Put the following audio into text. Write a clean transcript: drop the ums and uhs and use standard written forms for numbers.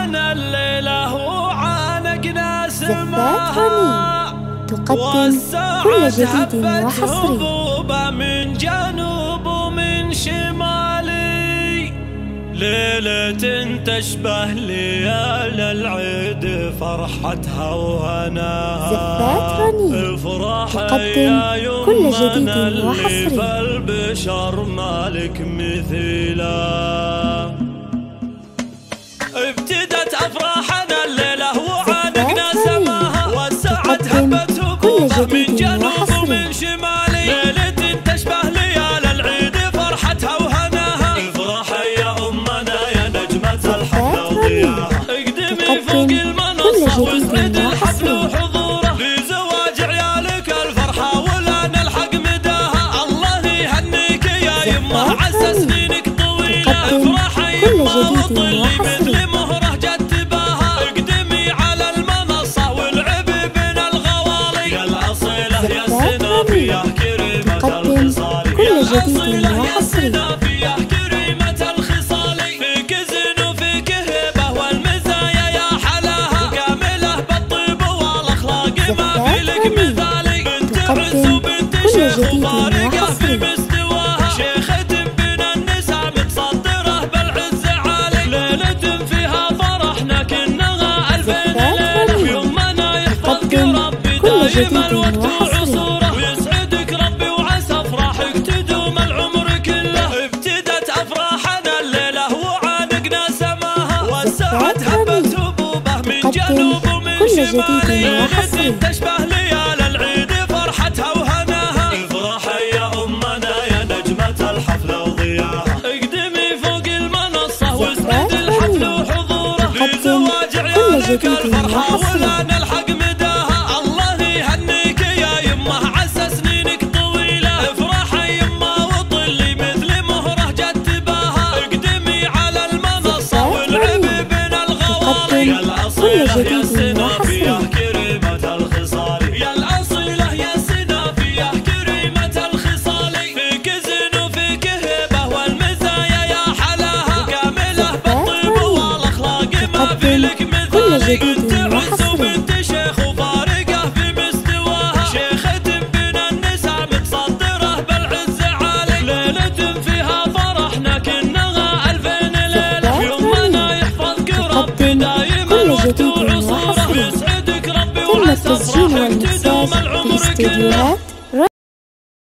أفراحنا الليلة وعانقنا سماها، تقدم كل جديد وحصري. من جنوب ومن شمالي، ليلة تشبه ليال العيد فرحتها وهناها. افرح يا كل جديد يمنا وحصري. فالبشر مالك مثيلا. ابتدت افراحنا الليله وعانقنا سماها، وسعت هبت هبوبه من جنوب ومن شمالي. ليلة تشبه ليال العيد فرحتها وهناها. افرح يا امنا يا نجمة الحفل وضياها. اقدمي فوق المنصة واسعد الحفل وحضوره، لزواج عيالك الفرحة ولا نلحق مداها. الله يهنيك يا يمه عسى سنينك طويلة. افرحي يمه وطلي مثل مهره جتباها. اقدمي على المنصة والعبي بين الغوالي. يا الأصيلة يا السنافية كريمة الخصال. يا الأصيلة يا السنافية كريمة الخصال. فيك زين وفيك هبة والمزايا يا حلاها. كاملة بالطيب والأخلاق ما في لك مثالي. بنت عز وبنت شيخ وفارقة في مستواها. شيخة بين النساء متصدرة بالعز عالي. ليلة فيها فرحنا كنها ألفين ليلة. يومنا يحفظك ربي دايما وقت وعصوره. ويسعدك ربي وعسى افراحك تدوم العمر كله. ابتدت افراحنا الليله وعانقنا سماها، وسعت هبت هبوبه من جنوب ومن شمالي. ليلة تشبه ليال العيد فرحتها وهناها. افرحي يا امنا يا نجمة الحفل وضياها. اقدمي فوق المنصة واسعد الحفل وحضوره، لزواج عيالك الفرحة ولا نلحق مداها. الله يهنيك يا يمه عسى سنينك طويلة. افرحي يمه وطلي مثل مهره جتباها. اقدمي على المنصة والعبي بين الغوالي. يا الأصيلة يا السنافية كريمة الخصال. يا الأصيلة يا السنافية كريمة الخصال. فيك زين وفيك هبة والمزايا يا حلاها. كاملة بالطيب والأخلاق ما في لك مثالي. بنت عز وبنت شيخ وفارقة في مستواها. شيخة بين النساء متصدرة بالعز عالي. ليلة فيها فرحنا كنها ألفين ليلة. يومنا يحفظك ربي دايما وقت وعصوره. ويسعدك ربي وعسى افراحك تدوم العمر كله.